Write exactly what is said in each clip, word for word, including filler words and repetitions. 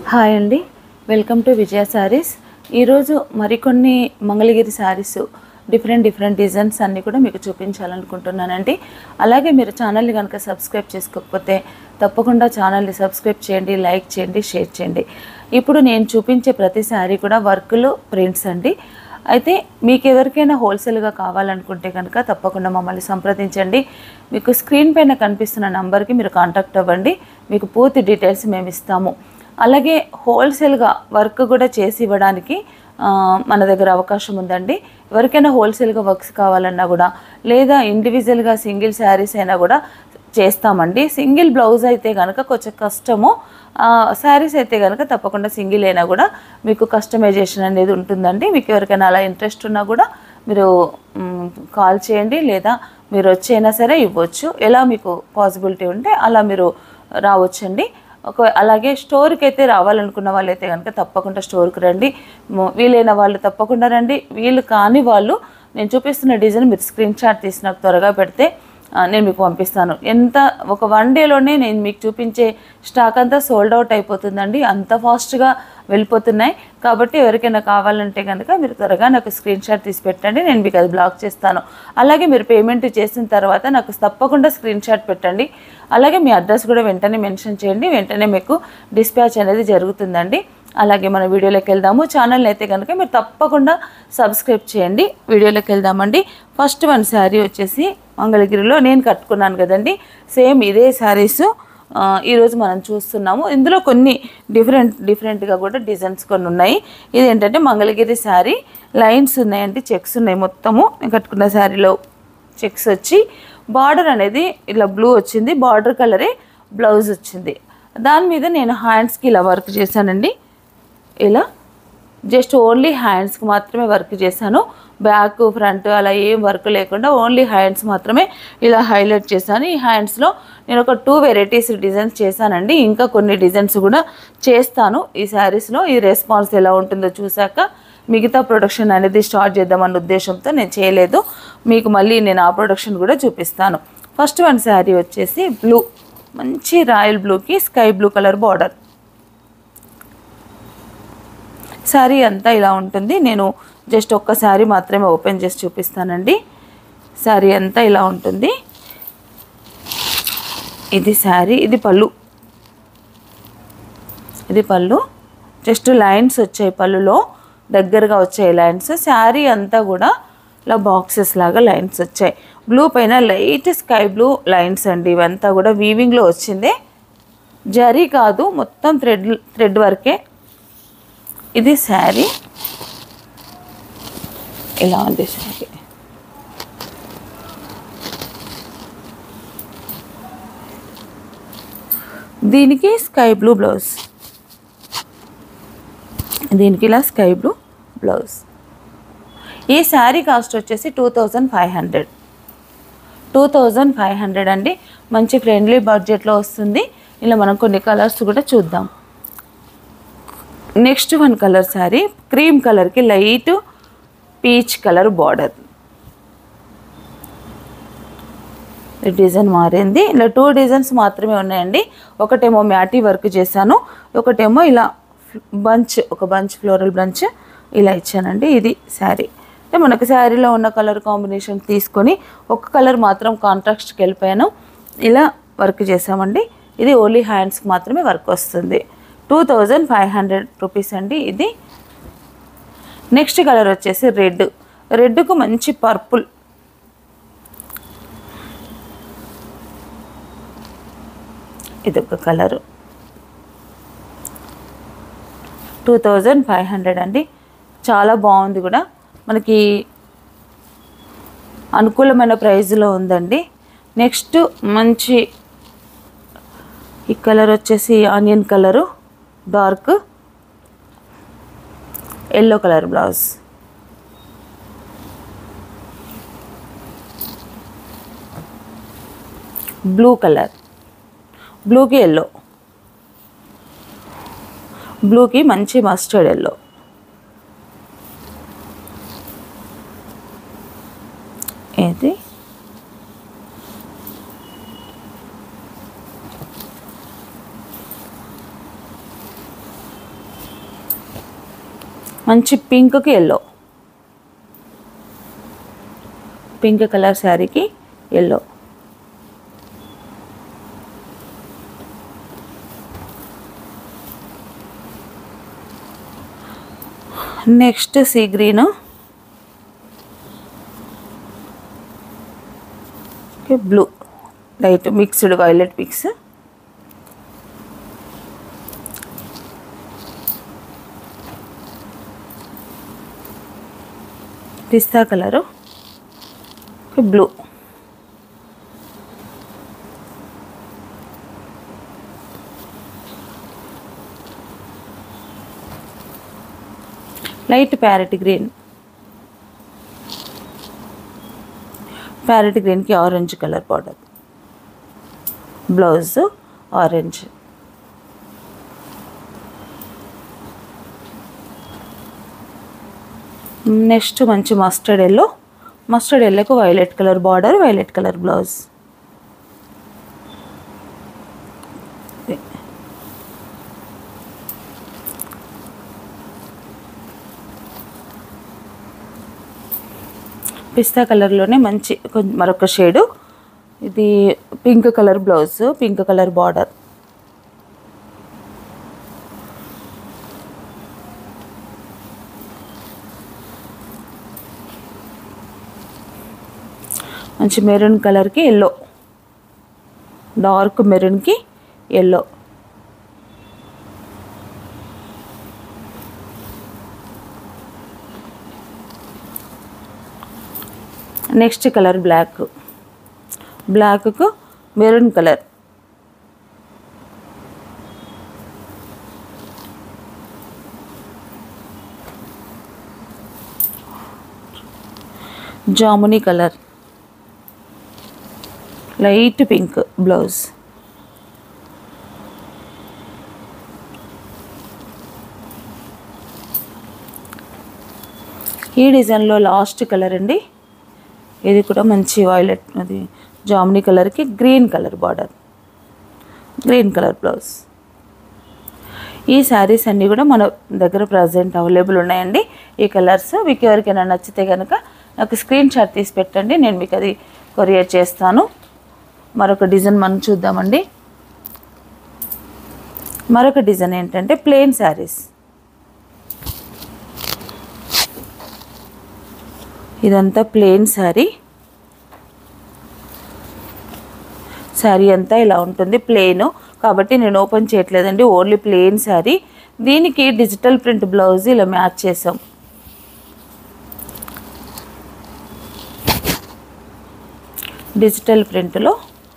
Hi అండి, welcome to విజయ శారీస్. ఈరోజు మరికొన్ని Mangalagiri saris different different designs అన్నీ కూడా మీకు చూపించాలనుకుంటున్నానండి. అలాగే మీరు ఛానల్ని కనుక సబ్స్క్రైబ్ చేసుకోకపోతే తప్పకుండా ఛానల్ని సబ్స్క్రైబ్ చేయండి, లైక్ చేయండి, షేర్ చేయండి. ఇప్పుడు నేను చూపించే ప్రతి శారీ కూడా వర్క్లు ప్రింట్స్ అండి. అయితే మీకు ఎవరికైనా హోల్సేల్గా కావాలనుకుంటే కనుక తప్పకుండా మమ్మల్ని సంప్రదించండి. మీకు స్క్రీన్ పైన కనిపిస్తున్న నంబర్కి మీరు కాంటాక్ట్ అవ్వండి, మీకు పూర్తి డీటెయిల్స్ మేము ఇస్తాము. అలాగే హోల్సేల్గా వర్క్ కూడా చేసి ఇవ్వడానికి మన దగ్గర అవకాశం ఉందండి. ఎవరికైనా హోల్సేల్గా వర్క్స్ కావాలన్నా కూడా, లేదా ఇండివిజువల్గా సింగిల్ శారీస్ అయినా కూడా చేస్తామండి. సింగిల్ బ్లౌజ్ అయితే కనుక కొంచెం కష్టము, శారీస్ అయితే కనుక తప్పకుండా సింగిల్ అయినా కూడా మీకు కస్టమైజేషన్ అనేది ఉంటుందండి. మీకు ఎవరికైనా అలా ఇంట్రెస్ట్ ఉన్నా కూడా మీరు కాల్ చేయండి, లేదా మీరు వచ్చైనా సరే ఇవ్వచ్చు. ఎలా మీకు పాసిబిలిటీ ఉంటే అలా మీరు రావచ్చండి. ఒక అలాగే స్టోర్కి అయితే రావాలనుకున్న వాళ్ళైతే కనుక తప్పకుండా స్టోర్కి రండి. వీలైన వాళ్ళు తప్పకుండా రండి. వీళ్ళు కాని వాళ్ళు నేను చూపిస్తున్న డిజైన్ మీరు స్క్రీన్ షాట్ తీసి నాకు త్వరగా పెడితే నేను మీకు పంపిస్తాను. ఎంత ఒక వన్ డేలోనే నేను మీకు చూపించే స్టాక్ అంతా సోల్డ్ అవుట్ అయిపోతుందండి, అంత ఫాస్ట్గా వెళ్ళిపోతున్నాయి. కాబట్టి ఎవరికైనా కావాలంటే కనుక మీరు త్వరగా నాకు స్క్రీన్ షాట్ తీసి పెట్టండి, నేను మీకు అది బ్లాక్ చేస్తాను. అలాగే మీరు పేమెంట్ చేసిన తర్వాత నాకు తప్పకుండా స్క్రీన్ షాట్ పెట్టండి. అలాగే మీ అడ్రస్ కూడా వెంటనే మెన్షన్ చేయండి, వెంటనే మీకు డిస్పాచ్ అనేది జరుగుతుందండి. అలాగే మన వీడియోలోకి వెళ్దాము. ఛానల్ని అయితే కనుక మీరు తప్పకుండా సబ్స్క్రైబ్ చేయండి. వీడియోలోకి వెళ్దామండి. ఫస్ట్ వన్ శారీ వచ్చేసి మంగళగిరిలో నేను కట్టుకున్నాను కదండి, సేమ్ ఇదే శారీస్ ఈరోజు మనం చూస్తున్నాము. ఇందులో కొన్ని డిఫరెంట్ డిఫరెంట్గా కూడా డిజైన్స్ కొన్ని ఉన్నాయి. ఇది ఏంటంటే మంగళగిరి శారీ, లైన్స్ ఉన్నాయండి, చెక్స్ ఉన్నాయి. మొత్తము నేను కట్టుకున్న శారీలో చెక్స్ వచ్చి బార్డర్ అనేది ఇలా బ్లూ వచ్చింది, బార్డర్ కలరే బ్లౌజ్ వచ్చింది. దాని మీద నేను హ్యాండ్స్కి ఇలా వర్క్ చేశానండి. ఇలా జస్ట్ ఓన్లీ హ్యాండ్స్కి మాత్రమే వర్క్ చేశాను. బ్యాక్ ఫ్రంట్ అలా ఏం వర్క్ లేకుండా ఓన్లీ హ్యాండ్స్ మాత్రమే ఇలా హైలైట్ చేశాను. ఈ హ్యాండ్స్లో నేను ఒక టూ వెరైటీస్ డిజైన్స్ చేశానండి. ఇంకా కొన్ని డిజైన్స్ కూడా చేస్తాను ఈ శారీస్లో. ఈ రెస్పాన్స్ ఎలా ఉంటుందో చూశాక మిగతా ప్రొడక్షన్ అనేది స్టార్ట్ చేద్దామన్న ఉద్దేశంతో నేను చేయలేదు. మీకు మళ్ళీ నేను ఆ ప్రొడక్షన్ కూడా చూపిస్తాను. ఫస్ట్ వన్ శారీ వచ్చేసి బ్లూ, మంచి రాయల్ బ్లూకి sky blue colour border. Sari అంతా ఇలా ఉంటుంది. నేను జస్ట్ ఒక్క శారీ మాత్రమే ఓపెన్ చేసి చూపిస్తానండి. శారీ అంతా ఇలా ఉంటుంది. ఇది శారీ, ఇది పళ్ళు. ఇది పళ్ళు, జస్ట్ లైన్స్ వచ్చాయి పళ్ళులో, దగ్గరగా వచ్చాయి లైన్స్. శారీ అంతా కూడా ఇలా బాక్సెస్ లాగా లైన్స్ వచ్చాయి. బ్లూ పైన లైట్ స్కై బ్లూ లైన్స్ అండి. ఇవంతా కూడా వీవింగ్లో వచ్చిందే, జరీ కాదు, మొత్తం థ్రెడ్ థ్రెడ్ వర్కే. ఇది శారీ ఇలా ఉంది. శారీ దీనికి స్కై బ్లూ బ్లౌజ్, దీనికి ఇలా స్కై బ్లూ బ్లౌజ్. ఈ శారీ కాస్ట్ వచ్చేసి two thousand five hundred two thousand five hundred అండి. మంచి ఫ్రెండ్లీ బడ్జెట్లో వస్తుంది. ఇలా మనం కొన్ని కలర్స్ కూడా చూద్దాం. Next one colour sari, cream కలర్కి light peach colour border. Design మారింది. ఇలా టూ డిజైన్స్ మాత్రమే ఉన్నాయండి. ఒకటేమో మ్యాటీ వర్క్ చేశాను, ఒకటేమో ఇలా బంచ్, ఒక బంచ్ ఫ్లోరల్ బంచ్ ఇలా ఇచ్చానండి. ఇది శారీ. అంటే మనకు శారీలో ఉన్న కలర్ కాంబినేషన్ తీసుకొని ఒక కలర్ మాత్రం కాంట్రాస్ట్కి వెళ్ళిపోయాను, ఇలా వర్క్ చేసామండి. ఇది ఓన్లీ హ్యాండ్స్కి మాత్రమే వర్క్ వస్తుంది. Two thousand five hundred rupees అండి ఇది. నెక్స్ట్ కలర్ వచ్చేసి రెడ్, రెడ్కు మంచి పర్పుల్. ఇదొక colour. Two thousand five hundred అండి. చాలా బాగుంది కూడా, మనకి అనుకూలమైన ప్రైస్లో ఉందండి. నెక్స్ట్ మంచి ఈ కలర్ వచ్చేసి onion colour, dark yellow colour blouse. Blue colour, బ్లూకి ఎల్లో, బ్లూకి మంచి మస్టర్డ్ ఎల్లో. ఇది మంచి పింక్కి ఎల్లో, పింక్ కలర్ శారీకి yellow. Next sea green, blue light mixed violet mix. పిస్తా colour, blue. Light parrot green, parrot గ్రీన్కి orange colour border, blouse orange. Next మంచి మస్టర్డ్ ఎల్లో, మస్టర్డ్ ఎల్లోకి violet colour border, violet colour blouse. పిస్తా కలర్లోనే మంచి మరొక shade, ఇది pink colour blouse, pink colour border. మంచి మెరూన్ కలర్కి ఎల్లో, డార్క్ మెరూన్కి ఎల్లో. నెక్స్ట్ కలర్ బ్లాక్, బ్లాక్కు మెరూన్ కలర్. జామునీ కలర్, లైట్ పింక్ బ్లౌజ్. ఈ డిజైన్లో లాస్ట్ కలర్ అండి, ఇది కూడా మంచి వైలెట్, అది జామునీ కలర్కి green colour border, green colour blouse. ఈ శారీస్ అన్నీ కూడా మన దగ్గర ప్రజెంట్ అవైలబుల్ ఉన్నాయండి. ఈ కలర్స్ మీకు ఎవరికైనా నచ్చితే కనుక నాకు స్క్రీన్ షాట్ తీసి పెట్టండి, నేను మీకు అది కొరియర్ చేస్తాను. మరొక డిజైన్ మనం చూద్దామండి. మరొక డిజైన్ ఏంటంటే ప్లెయిన్ శారీస్. ఇదంతా ప్లెయిన్ శారీ, శారీ అంతా ఇలా ఉంటుంది, ప్లెయిన్ కాబట్టి నేను ఓపెన్ చేయట్లేదండి, ఓన్లీ ప్లెయిన్ శారీ. దీనికి డిజిటల్ ప్రింట్ బ్లౌజ్ ఇలా మ్యాచ్ చేసాం. డిజిటల్ ప్రింట్లో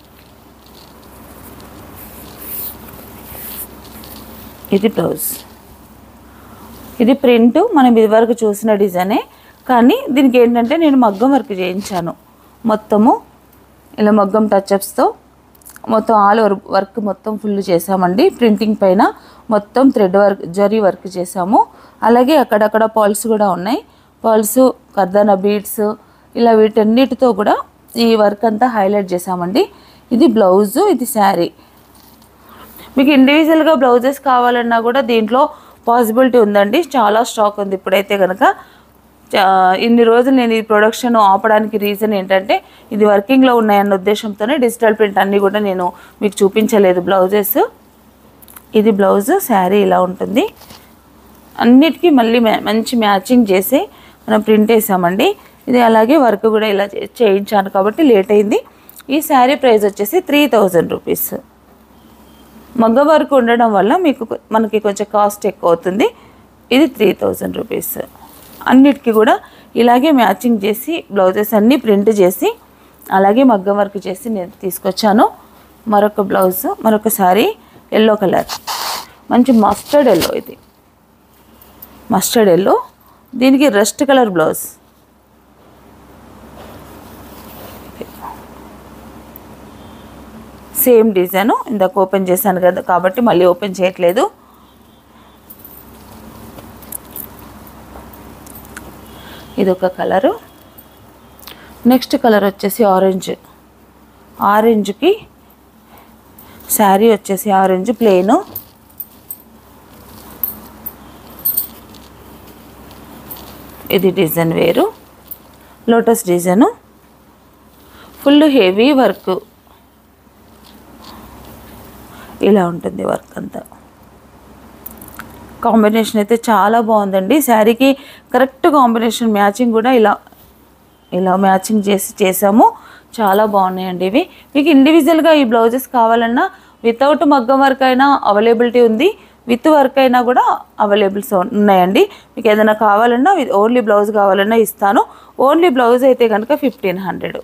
ఇది బ్లౌజ్, ఇది ప్రింట్ మనం ఇదివరకు చూసిన డిజైనే, కానీ దీనికి ఏంటంటే నేను మగ్గం వర్క్ చేయించాను. మొత్తము ఇలా మగ్గం టచ్అప్స్తో మొత్తం ఆల్ ఓవర్ వర్క్ మొత్తం ఫుల్ చేసామండి. ప్రింటింగ్ పైన మొత్తం థ్రెడ్ వర్క్, జరీ వర్క్ చేసాము. అలాగే అక్కడక్కడ పర్ల్స్ కూడా ఉన్నాయి, పర్ల్స్, కర్దానా బీడ్స్, ఇలా వీటన్నిటితో కూడా ఈ వర్క్ అంతా హైలైట్ చేసామండి. ఇది బ్లౌజు, ఇది శారీ. మీకు ఇండివిజువల్గా బ్లౌజెస్ కావాలన్నా కూడా దీంట్లో పాసిబిలిటీ ఉందండి, చాలా స్టాక్ ఉంది ఇప్పుడైతే కనుక. ఇన్ని రోజులు నేను ఈ ప్రొడక్షన్ ఆపడానికి రీజన్ ఏంటంటే ఇది వర్కింగ్లో ఉన్నాయన్న ఉద్దేశంతోనే డిజిటల్ ప్రింట్ అన్నీ కూడా నేను మీకు చూపించలేదు బ్లౌజెస్. ఇది బ్లౌజ్, శారీ ఇలా ఉంటుంది. అన్నిటికీ మళ్ళీ మంచి మ్యాచింగ్ చేసి మనం ప్రింట్ వేసామండి. ఇది అలాగే వర్క్ కూడా ఇలా చేయించాను కాబట్టి లేట్ అయింది. ఈ శారీ ప్రైస్ వచ్చేసి త్రీ థౌజండ్ రూపీస్. మగ్గ వర్క్ ఉండడం వల్ల మీకు మనకి కొంచెం కాస్ట్ ఎక్కువ అవుతుంది. ఇది త్రీ థౌజండ్ రూపీస్. అన్నిటికీ కూడా ఇలాగే మ్యాచింగ్ చేసి బ్లౌజెస్ అన్నీ ప్రింట్ చేసి అలాగే మగ్గం వర్క్ చేసి నేను తీసుకొచ్చాను. మరొక బ్లౌజ్, మరొక శారీ ఎల్లో కలర్, మంచి మస్టర్డ్ ఎల్లో. ఇది మస్టర్డ్ ఎల్లో, దీనికి rust colour blouse. Same design ఇందాక ఓపెన్ చేశాను కదా కాబట్టి మళ్ళీ ఓపెన్ చేయట్లేదు. ఇదొక కలరు. నెక్స్ట్ కలర్ వచ్చేసి ఆరెంజ్. ఆరెంజ్కి శారీ వచ్చేసి ఆరెంజ్ ప్లెయిన్, ఇది డిజైన్ వేరు, lotus design, full heavy work, ఇలా ఉంటుంది వర్క్ అంతా. కాంబినేషన్ అయితే చాలా బాగుందండి. శారీకి కరెక్ట్ కాంబినేషన్ మ్యాచింగ్ కూడా ఇలా ఇలా మ్యాచింగ్ చేసి చేసాము. చాలా బాగున్నాయండి ఇవి. మీకు ఇండివిజువల్గా ఈ బ్లౌజెస్ కావాలన్నా వితౌట్ మగ్గం వర్క్ అయినా అవైలబిలిటీ ఉంది, విత్ వర్క్ అయినా కూడా అవైలబుల్స్ ఉన్నాయండి. మీకు ఏదైనా కావాలన్నా ఓన్లీ బ్లౌజ్ కావాలన్నా ఇస్తాను. ఓన్లీ బ్లౌజ్ అయితే కనుక ఫిఫ్టీన్ హండ్రెడ్.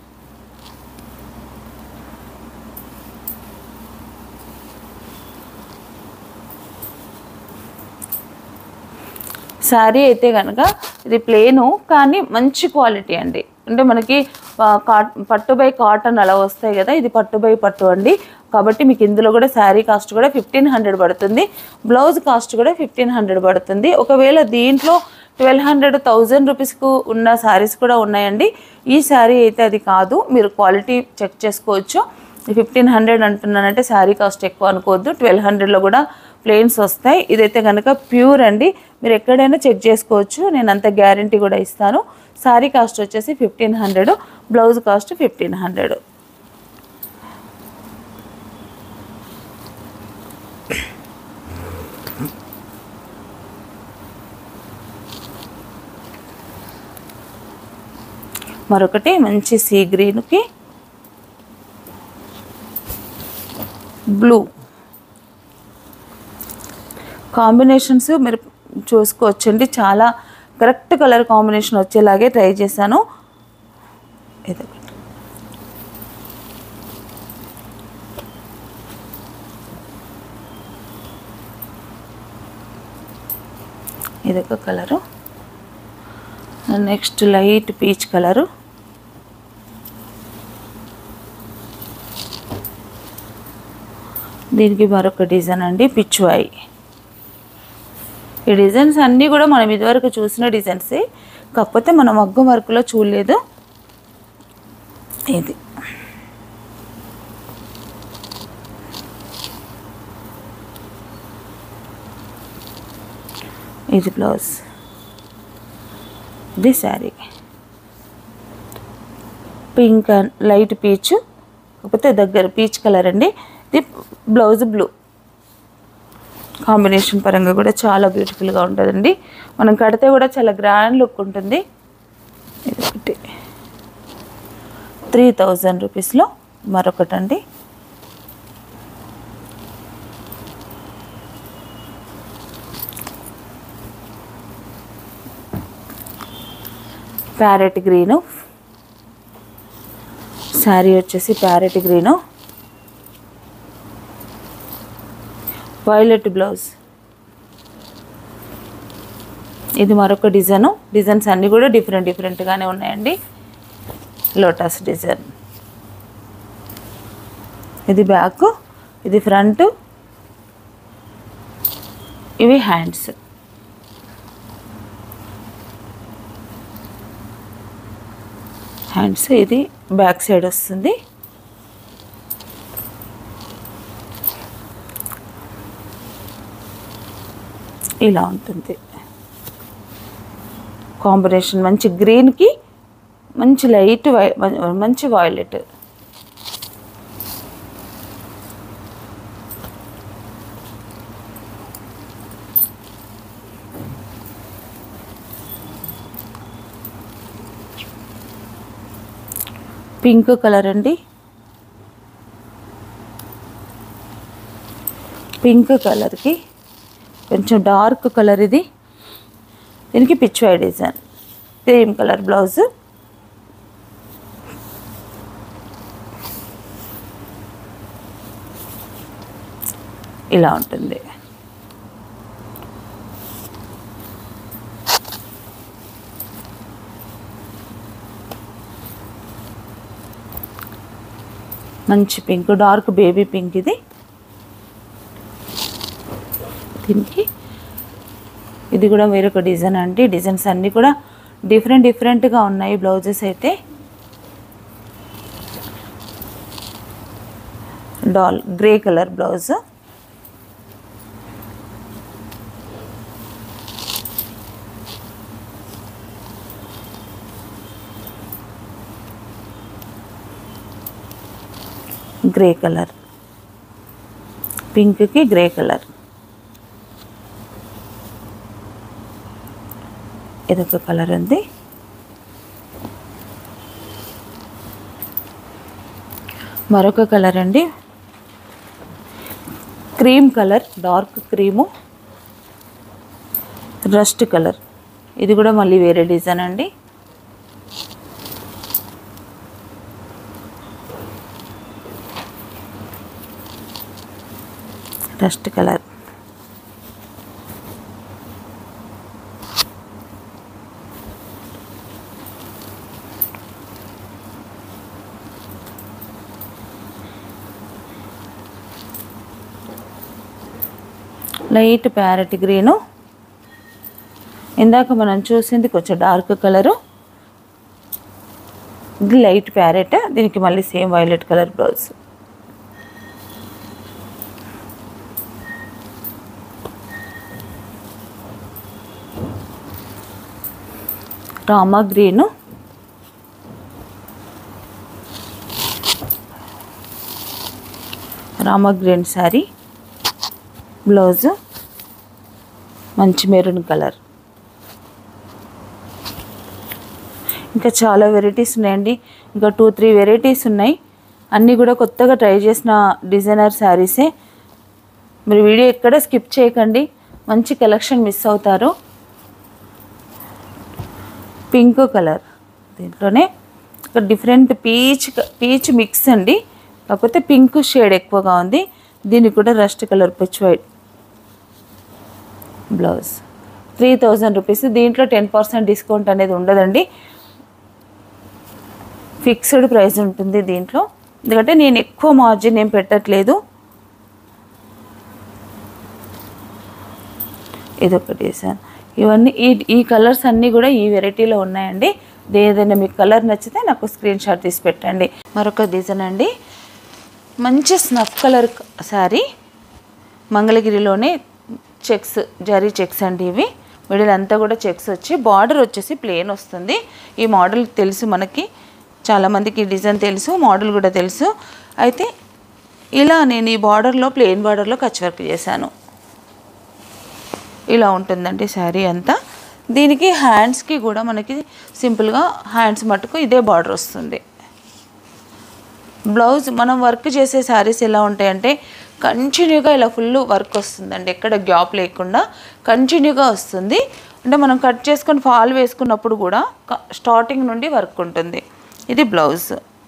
శారీ అయితే కనుక ఇది ప్లేను కానీ మంచి క్వాలిటీ అండి. అంటే మనకి కాట్ పట్టు బై కాటన్ అలా వస్తాయి కదా, ఇది పట్టు బై పట్టు అండి. కాబట్టి మీకు ఇందులో కూడా శారీ కాస్ట్ కూడా ఫిఫ్టీన్ హండ్రెడ్ పడుతుంది, బ్లౌజ్ కాస్ట్ కూడా ఫిఫ్టీన్ హండ్రెడ్ పడుతుంది. ఒకవేళ దీంట్లో ట్వెల్వ్ హండ్రెడ్ థౌజండ్ రూపీస్కు ఉన్న శారీస్ కూడా ఉన్నాయండి. ఈ శారీ అయితే అది కాదు, మీరు క్వాలిటీ చెక్ చేసుకోవచ్చు. ఫిఫ్టీన్ హండ్రెడ్ అంటున్నానంటే శారీ కాస్ట్ ఎక్కువ అనుకోవద్దు, ట్వెల్వ్ హండ్రెడ్లో కూడా ప్లెయిన్స్ వస్తాయి. ఇదైతే కనుక ప్యూర్ అండి, మీరు ఎక్కడైనా చెక్ చేసుకోవచ్చు, నేను అంత గ్యారంటీ కూడా ఇస్తాను. శారీ కాస్ట్ వచ్చేసి fifteen hundred, blouse cost fifteen hundred. మరొకటి మంచి సీ గ్రీన్కి బ్లూ కాంబినేషన్స్ మీరు చూసుకోవచ్చండి. చాలా కరెక్ట్ కలర్ కాంబినేషన్ వచ్చేలాగే ట్రై చేశాను. ఇదొకటి ఇదొక colour, next light peach colour, దీనికి మరొక డిజైన్ అండి పిచ్వాయి. ఈ డిజైన్స్ అన్నీ కూడా మనం ఇదివరకు చూసిన డిజైన్సే, కాకపోతే మనం మగ్గం వర్క్లో చూడలేదు. ఇది ఇది బ్లౌజ్, ఇది sari. Pink and light peach, కాకపోతే దగ్గర పీచ్ కలర్ అండి. ఇది బ్లౌజ్ బ్లూ. కాంబినేషన్ పరంగా కూడా చాలా బ్యూటిఫుల్గా ఉంటుందండి. మనం కడితే కూడా చాలా గ్రాండ్ లుక్ ఉంటుంది. ఇది ఒకటి త్రీ థౌజండ్ రూపీస్లో మరొకటండి. ప్యారెట్ గ్రీను, శారీ వచ్చేసి ప్యారెట్ గ్రీను, వైలెట్ బ్లౌజ్. ఇది మరొక డిజైను. డిజైన్స్ అన్నీ కూడా డిఫరెంట్ డిఫరెంట్గానే ఉన్నాయండి. లోటస్ డిజైన్, ఇది బ్యాక్, ఇది ఫ్రంట్, ఇవి హ్యాండ్స్. హ్యాండ్స్ ఇది బ్యాక్ సైడ్ వస్తుంది. ఇలా ఉంటుంది కాంబినేషన్. మంచి గ్రీన్కి మంచి లైట్ వై మంచి వైలెట్. పింక్ కలర్ అండి, పింక్ కలర్కి కొంచెం డార్క్ కలర్ ఇది. దీనికి Pichwai design, cream colour blouse. ఇలా ఉంటుంది. మంచి పింక్, డార్క్ బేబీ పింక్ ఇది. దీనికి ఇది కూడా వేరొక డిజైన్ అండి. డిజైన్స్ అన్నీ కూడా డిఫరెంట్ డిఫరెంట్గా ఉన్నాయి. బ్లౌజెస్ అయితే dull grey colour blouse, grey colour, పింక్కి గ్రే కలర్, ఇదొక కలర్ ఉంది. మరొక కలర్ అండి, cream colour, dark cream, rust colour. ఇది కూడా మళ్ళీ వేరే డిజైన్ అండి. Rust colour, light parrot green, ఇందాక మనం చూసింది కొంచెం డార్క్ కలరు, ఇది లైట్ ప్యారెట్, దీనికి మళ్ళీ same violet colour blouse. Rama green, Rama green sari, blouse మంచి మెరూన్ కలర్. ఇంకా చాలా వెరైటీస్ ఉన్నాయండి, ఇంకా టూ త్రీ వెరైటీస్ ఉన్నాయి. అన్నీ కూడా కొత్తగా ట్రై చేసిన డిజైనర్ శారీసే. మీరు వీడియో ఎక్కడ స్కిప్ చేయకండి, మంచి కలెక్షన్ మిస్ అవుతారు. పింక్ కలర్, దీంట్లోనే ఒక డిఫరెంట్ పీచ్ పీచ్ మిక్స్ అండి, కాకపోతే పింక్ షేడ్ ఎక్కువగా ఉంది. దీనికి కూడా rust colour peach white blouse. Three thousand rupees. దీంట్లో టెన్ పర్సెంట్ డిస్కౌంట్ అనేది ఉండదండి, ఫిక్స్డ్ ప్రైస్ ఉంటుంది దీంట్లో. ఎందుకంటే నేను ఎక్కువ మార్జిన్ ఏం పెట్టట్లేదు. ఇదొక డిజైన్. ఇవన్నీ ఈ ఈ కలర్స్ అన్నీ కూడా ఈ వెరైటీలో ఉన్నాయండి. ఏదైనా మీకు కలర్ నచ్చితే నాకు స్క్రీన్ షాట్ తీసి పెట్టండి. మరొక డిజైన్ అండి, మంచి స్నఫ్ కలర్ శారీ, మంగళగిరిలోనే చెక్స్, జరీ చెక్స్ అండి ఇవి. మిడిల్ అంతా కూడా చెక్స్ వచ్చి బార్డర్ వచ్చేసి ప్లెయిన్ వస్తుంది. ఈ మోడల్ తెలుసు మనకి, చాలామందికి డిజైన్ తెలుసు, మోడల్ కూడా తెలుసు. అయితే ఇలా నేను ఈ బార్డర్లో ప్లెయిన్ బార్డర్లో కచ్ వర్క్ చేశాను. ఇలా ఉంటుందండి శారీ అంతా. దీనికి హ్యాండ్స్కి కూడా మనకి సింపుల్గా హ్యాండ్స్ మట్టుకు ఇదే బార్డర్ వస్తుంది. బ్లౌజ్ మనం వర్క్ చేసే శారీస్ ఎలా ఉంటాయంటే కంటిన్యూగా ఇలా ఫుల్ వర్క్ వస్తుందండి, ఎక్కడ గ్యాప్ లేకుండా కంటిన్యూగా వస్తుంది. అంటే మనం కట్ చేసుకొని ఫాల్ వేసుకున్నప్పుడు కూడా స్టార్టింగ్ నుండి వర్క్ ఉంటుంది. ఇది బ్లౌజ్,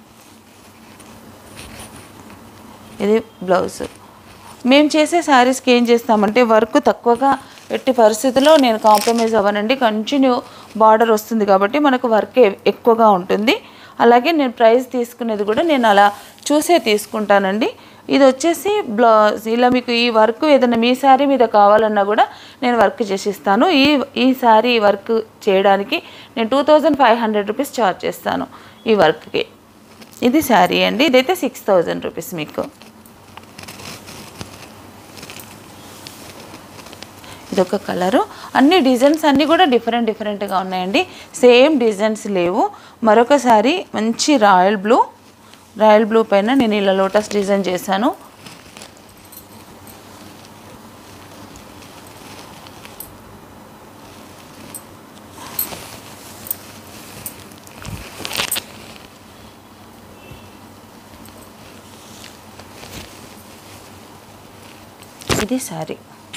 ఇది బ్లౌజ్. మేము చేసే శారీస్కి ఏం చేస్తామంటే వర్క్ తక్కువగా ఎట్టి పరిస్థితుల్లో నేను కాంప్రమైజ్ అవ్వనండి, కంటిన్యూ బార్డర్ వస్తుంది కాబట్టి మనకు వర్క్ ఎక్కువగా ఉంటుంది. అలాగే నేను ప్రైస్ తీసుకునేది కూడా నేను అలా చూసే తీసుకుంటానండి. ఇది వచ్చేసి బ్లౌజ్. ఇలా మీకు ఈ వర్క్ ఏదైనా మీ శారీ మీద కావాలన్నా కూడా నేను వర్క్ చేసిస్తాను. ఈ ఈ శారీ వర్క్ చేయడానికి నేను two thousand five hundred rupees charge చేస్తాను ఈ వర్క్కి. ఇది శారీ అండి, ఇదైతే సిక్స్ థౌజండ్ రూపీస్ మీకు. ఇదొక కలరు. అన్ని డిజైన్స్ అన్నీ కూడా డిఫరెంట్ డిఫరెంట్గా ఉన్నాయండి, సేమ్ డిజైన్స్ లేవు. మరొక శారీ మంచి రాయల్ బ్లూ, రాయల్ బ్లూ పైన నేను ఇలా లోటస్ డిజైన్ చేశాను. ఇది శారీ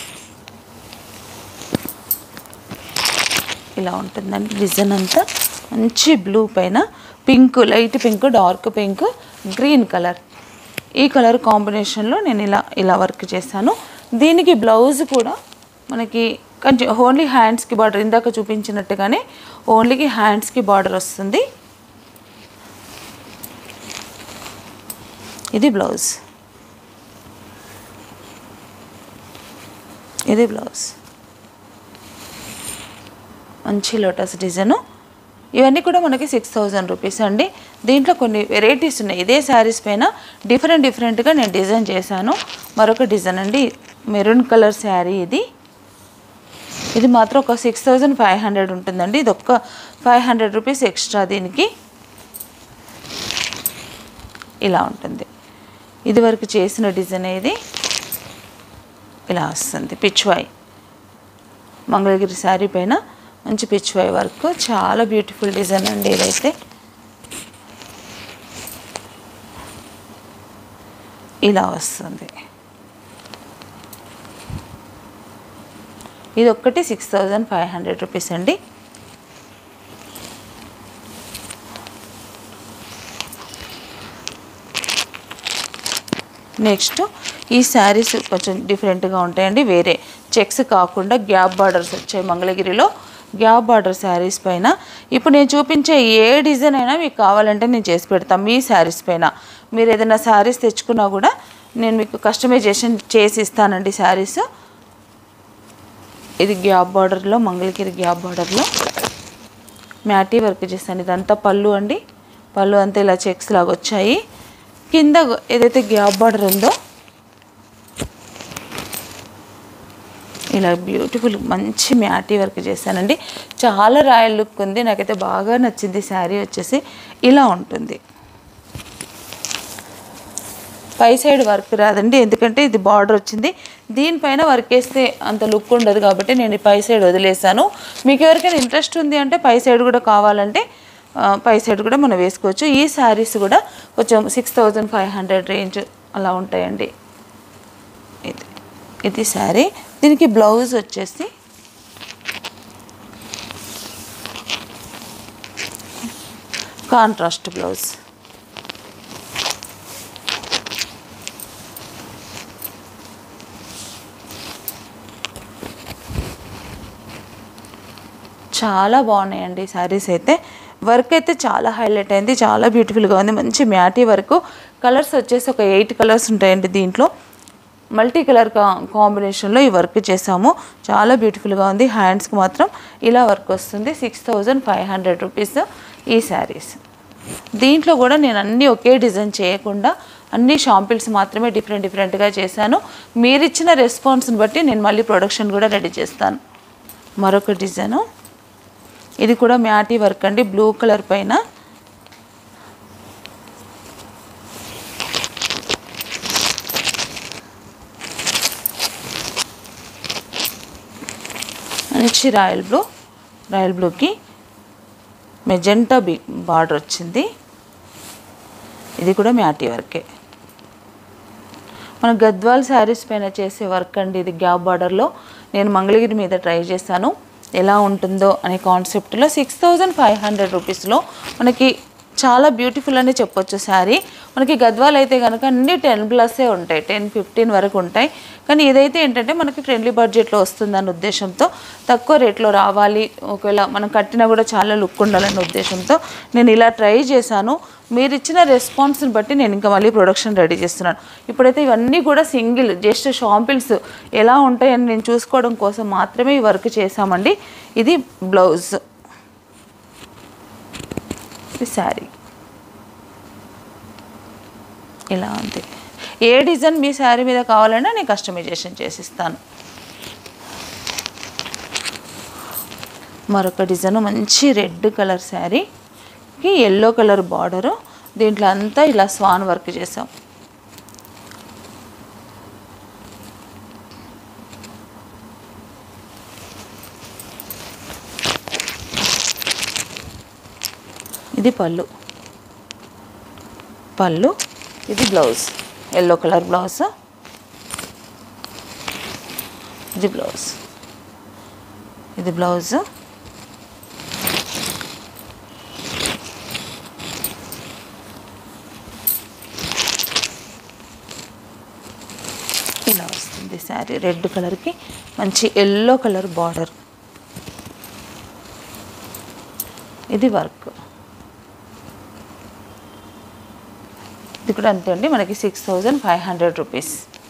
ఇలా ఉంటుందండి. డిజైన్ అంతా మంచి బ్లూ పైన pink, light pink, dark pink, green colour, ఈ కలర్ కాంబినేషన్లో నేను ఇలా ఇలా వర్క్ చేశాను. దీనికి బ్లౌజ్ కూడా మనకి కొంచెం ఓన్లీ హ్యాండ్స్కి బార్డర్, ఇందాక చూపించినట్టుగానే ఓన్లీకి హ్యాండ్స్కి బార్డర్ వస్తుంది. ఇది బ్లౌజ్, ఇది బ్లౌజ్. మంచి లోటస్ డిజైను. ఇవన్నీ కూడా మనకి సిక్స్ థౌజండ్ రూపీస్ అండి. దీంట్లో కొన్ని వెరైటీస్ ఉన్నాయి. ఇదే శారీస్ పైన డిఫరెంట్ డిఫరెంట్గా నేను డిజైన్ చేశాను. మరొక డిజైన్ అండి, మెరూన్ కలర్ శారీ. ఇది ఇది మాత్రం ఒక సిక్స్ థౌజండ్ ఫైవ్ హండ్రెడ్ ఉంటుందండి. ఇది ఒక్క ఫైవ్ హండ్రెడ్ రూపీస్ ఎక్స్ట్రా దీనికి. ఇలా ఉంటుంది. ఇది వరకు చేసిన డిజైన్ ఇది ఇలా వస్తుంది. పిచ్వాయ్ మంగళగిరి శారీ పైన మంచి పిచ్వాయ్ వర్క్, చాలా బ్యూటిఫుల్ డిజైన్ అండి. ఇదైతే ఇలా వస్తుంది. ఇది ఒక్కటి six thousand five hundred rupees అండి. నెక్స్ట్ ఈ శారీస్ కొంచెం డిఫరెంట్గా ఉంటాయండి. వేరే చెక్స్ కాకుండా గ్యాప్ బార్డర్స్ వచ్చాయి మంగళగిరిలో. గ్యాప్ బార్డర్ శారీస్ పైన ఇప్పుడు నేను చూపించే ఏ డిజైన్ అయినా మీకు కావాలంటే నేను చేసి పెడతాను. మీ శారీస్ పైన మీరు ఏదైనా శారీస్ తెచ్చుకున్నా కూడా నేను మీకు కస్టమైజేషన్ చేసి ఇస్తానండి శారీస్. ఇది గ్యాప్ బార్డర్లో, మంగళగిరి గ్యాప్ బార్డర్లో మ్యాటీ వర్క్ చేస్తాను. ఇదంతా పళ్ళు అండి. పళ్ళు అంతా ఇలా చెక్స్ లాగా వచ్చాయి. కింద ఏదైతే గ్యాప్ బార్డర్ ఉందో ఇలా బ్యూటిఫుల్ మంచి మ్యాటీ వర్క్ చేశానండి. చాలా రాయల్ లుక్ ఉంది. నాకైతే బాగా నచ్చింది. శారీ వచ్చేసి ఇలా ఉంటుంది. పై సైడ్ వర్క్ రాదండి, ఎందుకంటే ఇది బార్డర్ వచ్చింది. దీనిపైన వర్క్ వేస్తే అంత లుక్ ఉండదు కాబట్టి నేను పై సైడ్ వదిలేసాను. మీకు ఎవరికైనా ఇంట్రెస్ట్ ఉంది అంటే పై సైడ్ కూడా కావాలంటే పై సైడ్ కూడా మనం వేసుకోవచ్చు. ఈ శారీస్ కూడా కొంచెం six thousand five hundred range అలా ఉంటాయండి. ఇది ఇది శారీ. దీనికి బ్లౌజ్ వచ్చేసి కాంట్రాస్ట్ బ్లౌజ్. చాలా బాగున్నాయండి శారీస్ అయితే. వర్క్ అయితే చాలా హైలైట్ అయింది, చాలా బ్యూటిఫుల్గా ఉంది. మంచి మ్యాటీ వర్క్. కలర్స్ వచ్చేసి ఒక ఎయిట్ కలర్స్ ఉంటాయండి. దీంట్లో మల్టీ కలర్ కా కాంబినేషన్లో ఈ వర్క్ చేసాము. చాలా బ్యూటిఫుల్గా ఉంది. హ్యాండ్స్కి మాత్రం ఇలా వర్క్ వస్తుంది. Six thousand five hundred rupees ఈ శారీస్. దీంట్లో కూడా నేను అన్నీ ఒకే డిజైన్ చేయకుండా అన్ని షాంపిల్స్ మాత్రమే డిఫరెంట్ డిఫరెంట్గా చేశాను. మీరు ఇచ్చిన రెస్పాన్స్ని బట్టి నేను మళ్ళీ ప్రొడక్షన్ కూడా రెడీ చేస్తాను. మరొక డిజైను ఇది కూడా మ్యాటీ వర్క్ అండి. బ్లూ కలర్ పైన మంచి రాయల్ బ్లూ, రాయల్ బ్లూకి మెజెంటా బి బార్డర్ వచ్చింది. ఇది కూడా మ్యాటీ వర్కే. మన గద్వాల్ శారీస్ పైన చేసే వర్క్ అండి ఇది. గ్యాప్ బార్డర్లో నేను మంగళగిరి మీద ట్రై చేశాను, ఎలా ఉంటుందో అనే కాన్సెప్ట్లో. సిక్స్ థౌజండ్ ఫైవ్ హండ్రెడ్ రూపీస్లో మనకి చాలా బ్యూటిఫుల్ అని చెప్పొచ్చు శారీ. మనకి గద్వాల్ అయితే కనుక అన్ని టెన్ ప్లస్సే ఉంటాయి, టెన్ ఫిఫ్టీన్ వరకు ఉంటాయి. కానీ ఇదైతే ఏంటంటే మనకి ఫ్రెండ్లీ బడ్జెట్లో వస్తుందన్న ఉద్దేశంతో, తక్కువ రేట్లో రావాలి, ఒకవేళ మనం కట్టినా కూడా చాలా లుక్ ఉండాలన్న ఉద్దేశంతో నేను ఇలా ట్రై చేశాను. మీరు ఇచ్చిన రెస్పాన్స్ని బట్టి నేను ఇంకా మళ్ళీ ప్రొడక్షన్ రెడీ చేస్తున్నాను. ఇప్పుడైతే ఇవన్నీ కూడా సింగిల్ జస్ట్ షాంపిల్స్ ఎలా ఉంటాయని నేను చూసుకోవడం కోసం మాత్రమే ఈ వర్క్ చేశామండి. ఇది బ్లౌజ్, ఇది శారీ ఇలా ఉంది. ఏ డిజైన్ మీ శారీ మీద కావాలన్నా నేను కస్టమైజేషన్ చేసిస్తాను. మరొక డిజైన్ మంచి రెడ్ కలర్ శారీకి ఎల్లో కలర్ బార్డరు. దీంట్లో అంతా ఇలా స్వాన్ వర్క్ చేసాం. ఇది పళ్ళు, పళ్ళు ఇది బ్లౌజ్, ఎల్లో కలర్ బ్లౌజ్, ఇది బ్లౌజ్, ఇది బ్లౌజ్. ఇలా వస్తుంది శారీ. రెడ్ కలర్కి మంచి ఎల్లో కలర్ బార్డర్. ఇది వర్క్. ఇది కూడా అంతే అండి, మనకి six thousand five hundred rupees.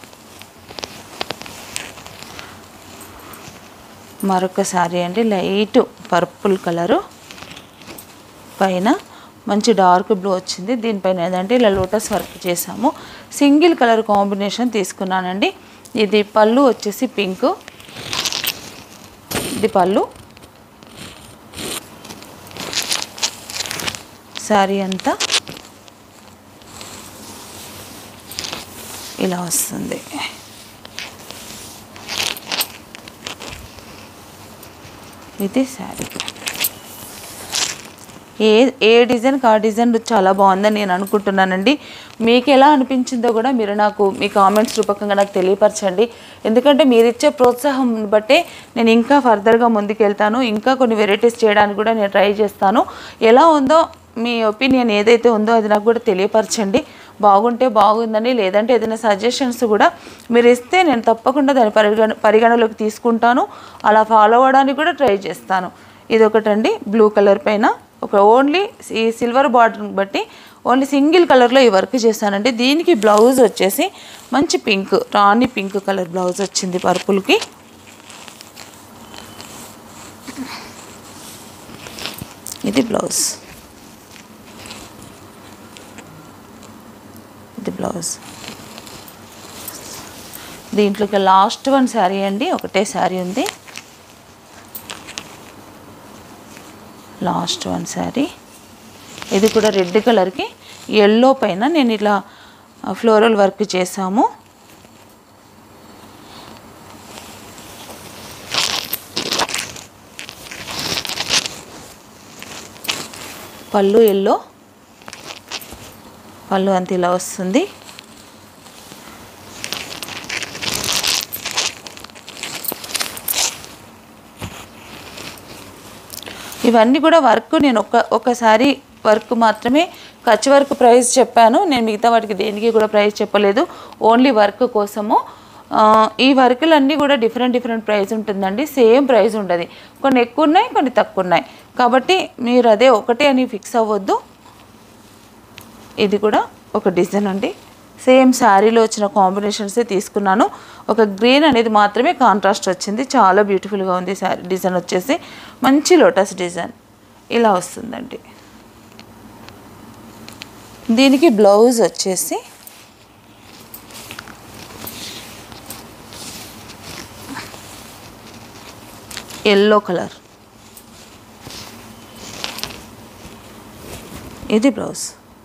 మరొక శారీ అండి, లైట్ పర్పుల్ కలరు పైన మంచి డార్క్ బ్లూ వచ్చింది. దీనిపైన ఏంటంటే ఇలా లోటస్ వర్క్ చేసాము. సింగిల్ కలర్ కాంబినేషన్ తీసుకున్నానండి. ఇది పళ్ళు వచ్చేసి పింక్, ఇది పళ్ళు. శారీ అంతా ఇలా వస్తుంది. ఇది శారీ. ఏ ఏ డిజైన్కి ఆ డిజైన్ చాలా బాగుందని నేను అనుకుంటున్నానండి. మీకు ఎలా అనిపించిందో కూడా మీరు నాకు మీ కామెంట్స్ రూపకంగా నాకు తెలియపరచండి. ఎందుకంటే మీరు ఇచ్చే ప్రోత్సాహం బట్టే నేను ఇంకా ఫర్దర్గా ముందుకెళ్తాను. ఇంకా కొన్ని వెరైటీస్ చేయడానికి కూడా నేను ట్రై చేస్తాను. ఎలా ఉందో మీ ఒపీనియన్ ఏదైతే ఉందో అది నాకు కూడా తెలియపరచండి. బాగుంటే బాగుందని, లేదంటే ఏదైనా సజెషన్స్ కూడా మీరు ఇస్తే నేను తప్పకుండా దాన్ని పరిగణ పరిగణలోకి తీసుకుంటాను. అలా ఫాలో అవ్వడానికి కూడా ట్రై చేస్తాను. ఇది ఒకటండి, బ్లూ కలర్ పైన ఒక ఓన్లీ ఈ సిల్వర్ బార్డర్ని బట్టి ఓన్లీ సింగిల్ కలర్లో ఈ వర్క్ చేశానండి. దీనికి బ్లౌజ్ వచ్చేసి మంచి pink, Rani pink colour blouse వచ్చింది పర్పుల్కి. ఇది బ్లౌజ్, ఇది బ్లౌజ్. దీంట్లోకి లాస్ట్ వన్ శారీ అండి, ఒకటే శారీ ఉంది. లాస్ట్ వన్ శారీ, ఇది కూడా రెడ్ కలర్కి ఎల్లో పైన నేను ఇలా ఫ్లోరల్ వర్క్ చేసాము. పళ్ళు ఎల్లో, పళ్ళు అంత ఇలా వస్తుంది. ఇవన్నీ కూడా వర్క్ నేను ఒక ఒకసారి వర్క్ మాత్రమే ఖర్చు వర్క్ ప్రైస్ చెప్పాను. నేను మిగతా వాటికి దేనికి కూడా ప్రైస్ చెప్పలేదు, ఓన్లీ వర్క్ కోసము. ఈ వర్కులన్నీ కూడా డిఫరెంట్ డిఫరెంట్ ప్రైస్ ఉంటుందండి, సేమ్ ప్రైస్ ఉండదు. కొన్ని ఎక్కువ ఉన్నాయి, కొన్ని తక్కువ ఉన్నాయి. కాబట్టి మీరు అదే ఒకటే అని ఫిక్స్ అవ్వద్దు. ఇది కూడా ఒక డిజైన్ అండి, సేమ్ శారీలో వచ్చిన కాంబినేషన్సే తీసుకున్నాను. ఒక గ్రీన్ అనేది మాత్రమే కాంట్రాస్ట్ వచ్చింది, చాలా బ్యూటిఫుల్గా ఉంది. శారీ డిజైన్ వచ్చేసి మంచి లోటస్ డిజైన్ ఇలా వస్తుందండి. దీనికి బ్లౌజ్ వచ్చేసి ఎల్లో కలర్, ఇది బ్లౌజ్.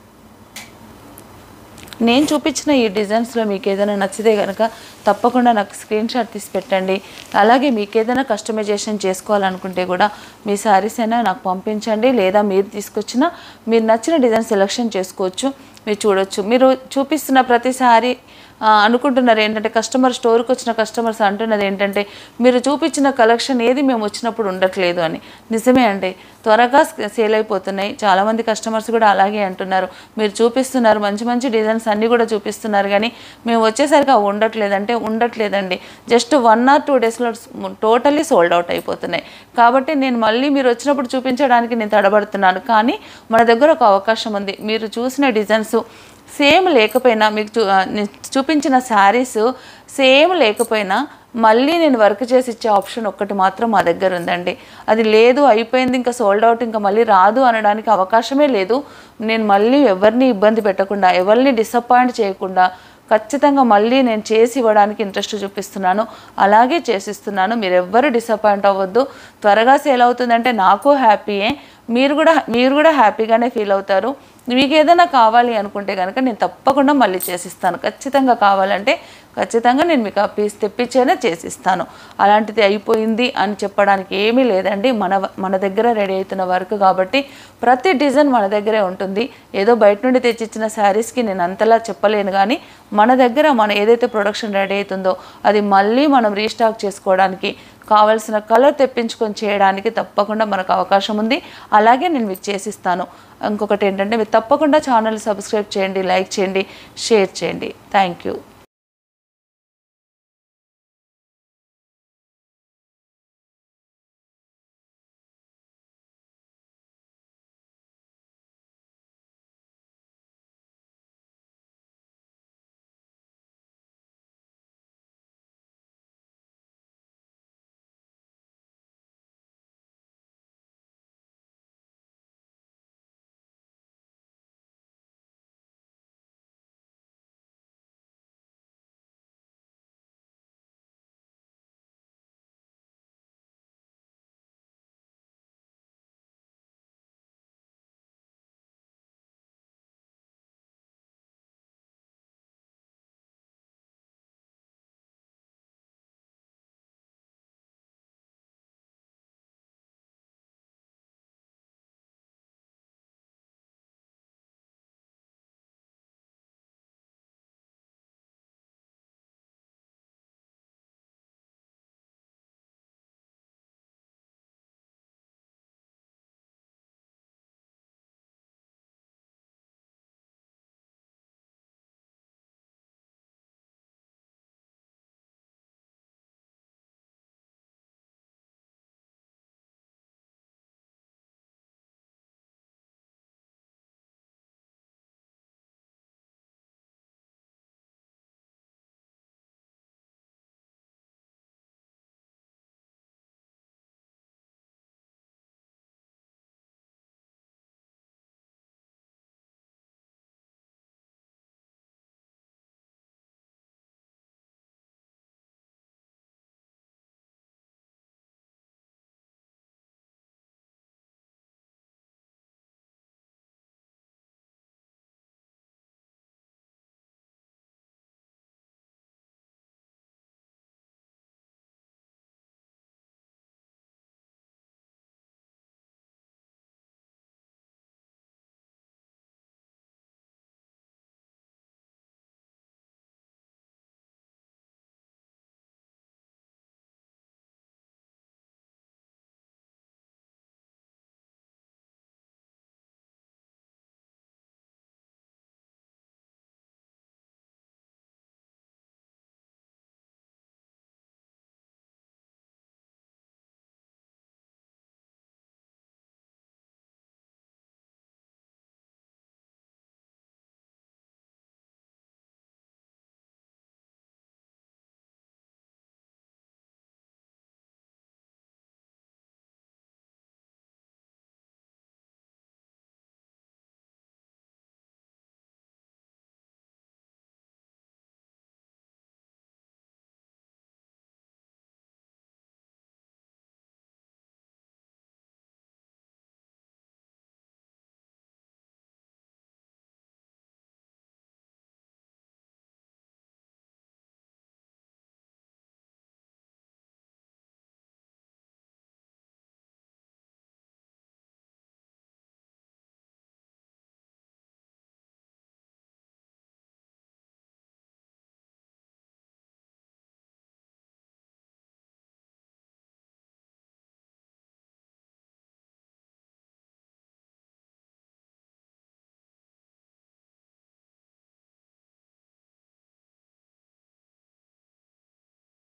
నేను చూపించిన ఈ డిజైన్స్లో మీకు ఏదైనా నచ్చితే కనుక తప్పకుండా నాకు స్క్రీన్ షాట్ తీసి పెట్టండి. అలాగే మీకు ఏదైనా కస్టమైజేషన్ చేసుకోవాలనుకుంటే కూడా మీ శారీస్ అయినా నాకు పంపించండి, లేదా మీరు తీసుకొచ్చిన మీరు నచ్చిన డిజైన్ సెలెక్షన్ చేసుకోవచ్చు. మీరు చూడొచ్చు. మీరు చూపిస్తున్న ప్రతి శారీ అనుకుంటున్నారు ఏంటంటే, కస్టమర్ స్టోర్కి వచ్చిన కస్టమర్స్ అంటున్నది ఏంటంటే, మీరు చూపించిన కలెక్షన్ ఏది మేము వచ్చినప్పుడు ఉండట్లేదు అని. నిజమే అండి, త్వరగా సేల్ అయిపోతున్నాయి. చాలామంది కస్టమర్స్ కూడా అలాగే అంటున్నారు. మీరు చూపిస్తున్నారు మంచి మంచి డిజైన్స్ అన్నీ కూడా చూపిస్తున్నారు, కానీ మేము వచ్చేసరికి అవి ఉండట్లేదంటే ఉండట్లేదండి. జస్ట్ వన్ ఆర్ టూ డేస్లో టోటల్లీ సోల్డ్ అవుట్ అయిపోతున్నాయి. కాబట్టి నేను మళ్ళీ మీరు వచ్చినప్పుడు చూపించడానికి నేను తడబడుతున్నాను. కానీ మన దగ్గర ఒక అవకాశం ఉంది. మీరు చూసిన డిజైన్స్ సేమ్ లేకపోయినా, మీకు చూ చూపించిన శారీస్ సేమ్ లేకపోయినా మళ్ళీ నేను వర్క్ చేసి ఇచ్చే ఆప్షన్ ఒక్కటి మాత్రం మా దగ్గర ఉందండి. అది లేదు, అయిపోయింది, ఇంకా సోల్డ్ అవుట్, ఇంకా మళ్ళీ రాదు అనడానికి అవకాశమే లేదు. నేను మళ్ళీ ఎవరిని ఇబ్బంది పెట్టకుండా, ఎవరిని డిసప్పాయింట్ చేయకుండా ఖచ్చితంగా మళ్ళీ నేను చేసి ఇవ్వడానికి ఇంట్రెస్ట్ చూపిస్తున్నాను. అలాగే చేసిస్తున్నాను. మీరు ఎవ్వరు డిసప్పాయింట్ అవ్వద్దు. త్వరగా సేల్ అవుతుందంటే నాకు హ్యాపీయే, మీరు కూడా మీరు కూడా హ్యాపీగానే ఫీల్ అవుతారు. మీకు ఏదైనా కావాలి అనుకుంటే కనుక నేను తప్పకుండా మళ్ళీ చేసిస్తాను. ఖచ్చితంగా కావాలంటే ఖచ్చితంగా నేను మీకు ఆ పీస్ తెప్పించేనే చేసిస్తాను. అలాంటిది అయిపోయింది అని చెప్పడానికి ఏమీ లేదండి. మన మన దగ్గర రెడీ అవుతున్న వర్క్ కాబట్టి ప్రతి డిజైన్ మన దగ్గరే ఉంటుంది. ఏదో బయట నుండి తెచ్చిచ్చిన శారీస్కి నేను అంతలా చెప్పలేను, కానీ మన దగ్గర మన ఏదైతే ప్రొడక్షన్ రెడీ అవుతుందో అది మళ్ళీ మనం రీస్టాక్ చేసుకోవడానికి, కావాల్సిన కలర్ తెప్పించుకొని చేయడానికి తప్పకుండా మనకు అవకాశం ఉంది. అలాగే నేను మీకు చేసిస్తాను. ఇంకొకటి ఏంటంటే, మీరు తప్పకుండా ఛానల్ సబ్స్క్రైబ్ చేయండి, లైక్ చేయండి, షేర్ చేయండి. Thank you.